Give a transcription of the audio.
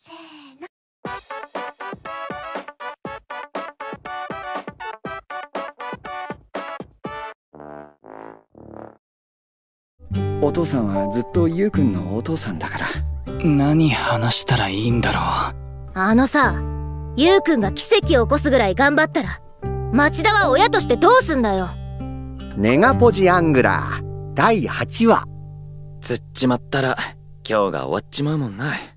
せーの。 お父さんはずっとゆうくんのお父さんだから。 何話したらいいんだろう。 あのさ、ゆうくんが奇跡を起こすぐらい頑張ったら町田は親としてどうすんだよ。 ネガポジアングラー第8話。 釣っちまったら今日が終わっちまうもんな。